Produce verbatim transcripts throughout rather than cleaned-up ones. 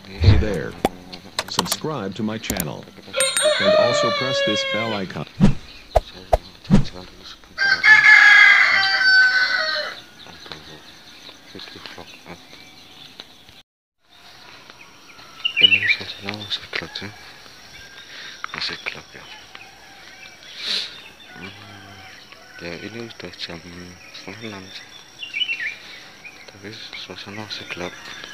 Hey there. Subscribe to my channel. And also press this bell icon. Saya jalan-jalan dulu sebentar untuk video vlog. Ini suasana masih gelap sih, masih gelap ya. Hmm, ya ini udah jam setengah enam sih, tapi suasana masih gelap.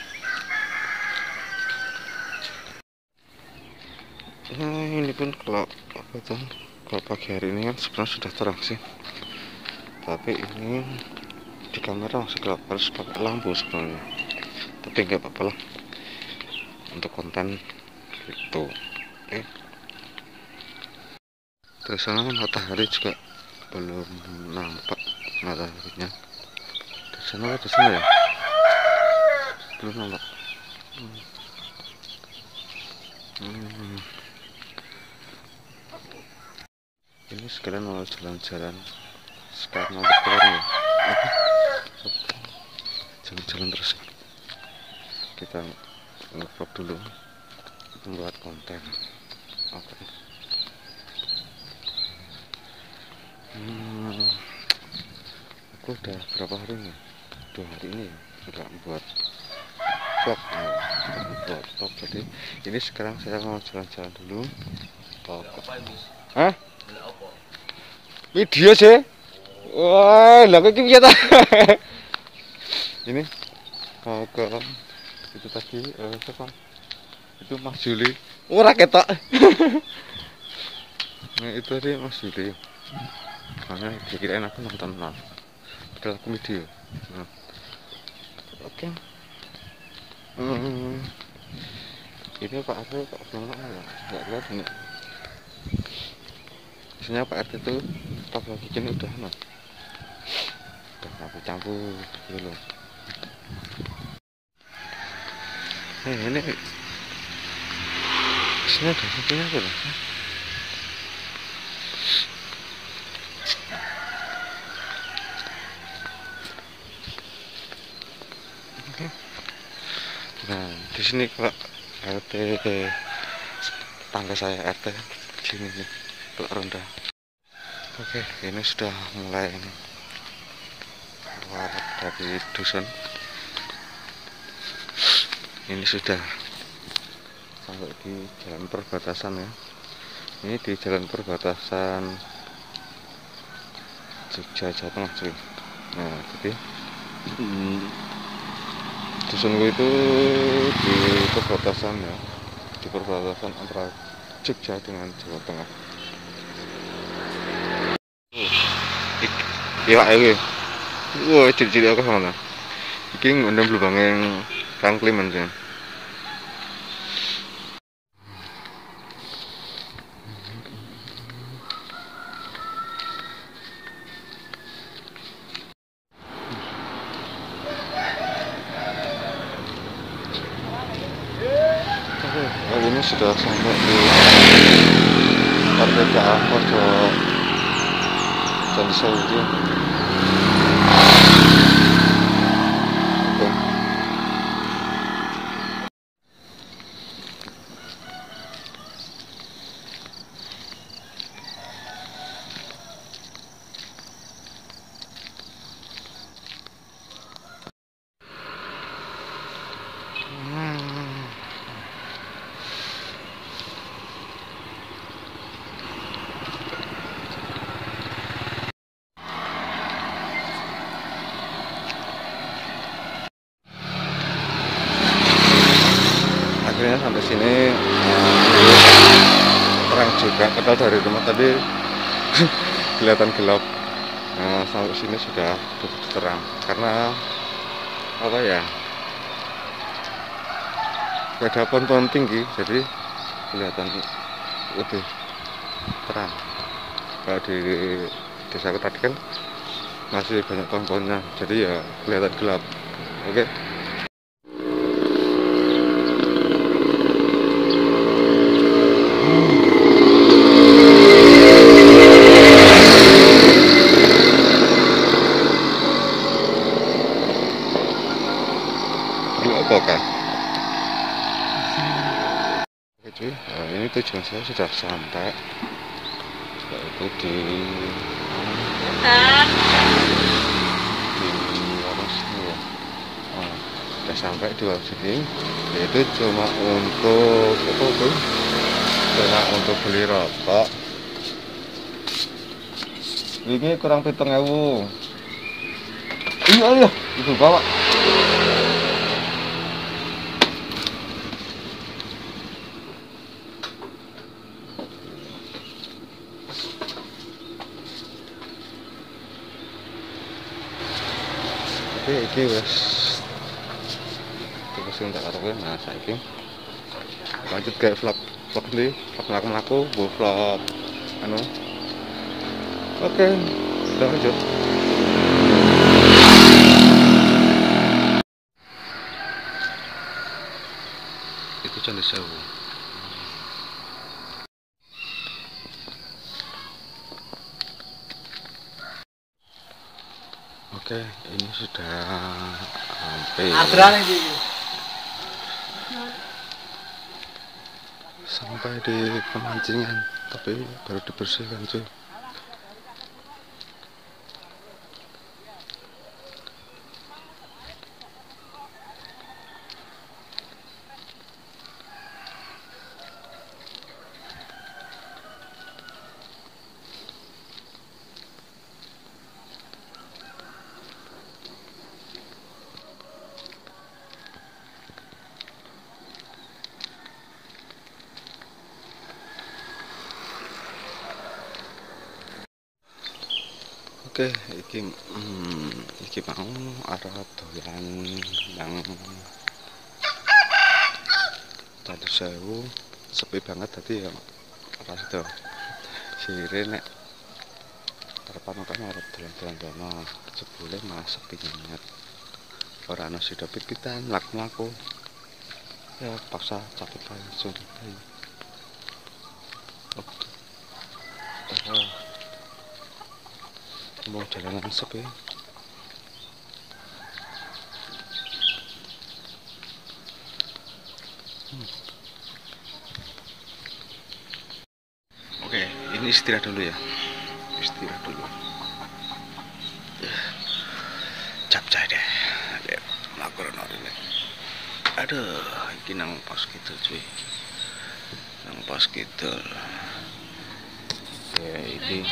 Nah ini pun kalau apa tuh, kalau pagi hari ini kan sebenarnya sudah terang sih, tapi ini di kamera masih gelap, harus pakai lampu sebenarnya, tapi nggak apa-apa lah untuk konten gitu. Oke, terus sana matahari juga belum nampak mataharinya. Di sana di sana ya belum nampak. hmm. Hmm. Ini sekalian mau jalan-jalan, sekarang mau keluar ya, jalan-jalan terus. Kita nge-vlog dulu, membuat konten. Oke. Hmm, aku udah berapa hari nih? Dua hari ini ya, nggak buat vlog, ya. buat vlog. Jadi ini sekarang saya mau jalan-jalan dulu. Oke. Hah? Video sih. Wah, lah kok piye ta? Ini mau ke itu tadi eh, siapa? Itu Mas Juli. Ora ketok. Nah, itu tadi Mas Juli. Karena dikirain aku nonton nah. Padahal aku video. Nah. Oke. Hmm. Ini Pak R T kok belum lama ya? Enggak lihat ini. Biasanya Pak R T itu pas lagi gini udah nah. Udah campur-campur gitu loh. Eh, ini sini ada sampingnya apa lah? Oke. Nah, di sini kalau R T tangga saya R T sini nih, kalau ronda. Oke, ini sudah mulai keluar dari dusun. Ini sudah sampai di jalan perbatasan ya. Ini di jalan perbatasan Jogja Jawa Tengah cuy. Nah jadi hmm, dusunku itu di perbatasan ya, di perbatasan antara Jogja dengan Jawa Tengah. Iya ini, wah ciri-ciri aku sama. Iki ngundang lubang yang Kang Kliman sih. Oh, ini sudah sampai di R T K A Podo Candi Saudi. Oke. Hmm. Akhirnya sampai sini terang juga, padahal dari rumah tadi kelihatan gelap. Nah, sampai sini sudah cukup terang karena apa ya, ada pohon-pohon tinggi jadi kelihatan lebih terang. Kalau di desa tadi kan masih banyak pohon-pohonnya, jadi ya kelihatan gelap. Oke. Apa kan? cuy, nah, ini tujuan saya sudah sampai, yaitu di di warung sini ya. Oh, sudah sampai di warung sini, yaitu cuma untuk apa tuh? Cuma untuk beli rokok. Ini kurang pitung ewu. Iya iya, itu bawa. Tapi ini wes terus yang tak katakan, nah saya ini lanjut kayak vlog vlog ini, vlog melaku melaku, bu vlog, anu, oke, kita lanjut. Itu Candi Sewu. Oke, ini sudah hampir sampai di pemancingan, tapi baru dibersihkan cuy. Oke, iki hmm, iki mau arah dolan yang Candi Sewu, sepi banget tadi ya. Ora sedo. Sire nek harapan kan arep dolan-dolan dono, jebule malah sepi banget. Ora ana sida pipitan, mlaku-mlaku. Ya paksa capek bae sudah bae. Oke. Oh. Mau jalanan sepi. Hmm. Oke, ini istirahat dulu ya. Istirahat dulu. Capek deh. Dek, mlakukan ini. Aduh, ini nang pos gitu cuy. Nang pos gitu. Ya ini.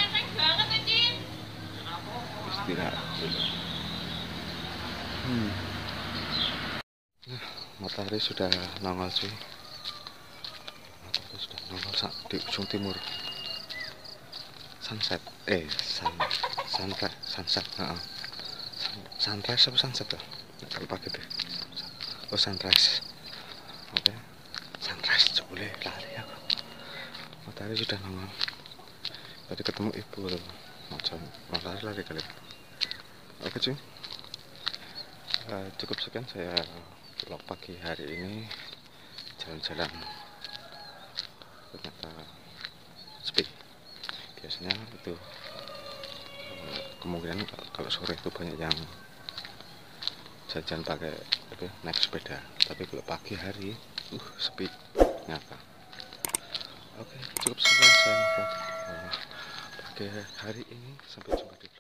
Istirahat dulu. Hmm. Nah, matahari sudah nongol cuy. Matahari sudah nongol di ujung timur. Sunset, eh sun, sunrise, sunset, uh, sun, sunrise apa sunset ya? Kalau pakai deh. Oh sunrise. Oke, okay. Sunrise boleh lari aku. Matahari sudah nongol. Tadi ketemu ibu loh. Macam matahari lari kali. Oke cuy, uh, cukup sekian saya vlog pagi hari ini, jalan-jalan ternyata sepi. Biasanya itu uh, kemungkinan kalau sore itu banyak yang jajan pakai apa, naik sepeda, tapi kalau pagi hari uh sepi nyata. Oke, cukup sekian saya vlog uh, pagi hari ini, sampai jumpa di